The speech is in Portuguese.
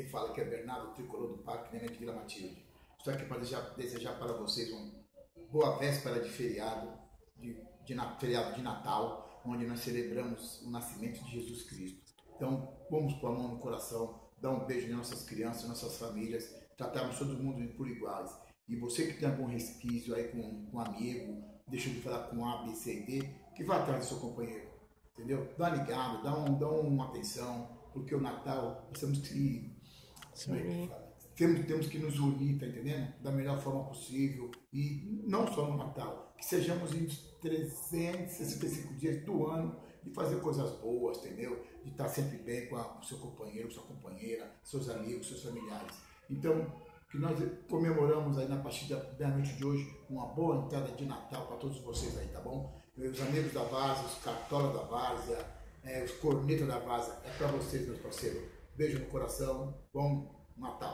fala que é Bernardo, tricolor do Parque, Neném de Vila Matilde. Estou aqui para desejar para vocês uma boa véspera de feriado, feriado de Natal, onde nós celebramos o nascimento de Jesus Cristo. Então, vamos pôr a mão no coração, dar um beijo nas nossas crianças, nas nossas famílias, tratarmos todo mundo por iguais. E você que tem algum resquício aí com um amigo, deixa de falar com A, B, C e D, que vá atrás do seu companheiro, entendeu? Dá uma ligada, dá uma atenção, porque o Natal, nós temos que temos que nos unir, tá entendendo? Da melhor forma possível, e não só no Natal, que sejamos em 365 dias do ano de fazer coisas boas, entendeu? De estar sempre bem com o seu companheiro, sua companheira, seus amigos, seus familiares. Então, que nós comemoramos aí na partida da noite de hoje uma boa entrada de Natal para todos vocês aí, tá bom? Meus amigos da Várzea, os cartolas da Várzea, os cornetas da Várzea, é para vocês, meus parceiros. Beijo no coração, bom Natal.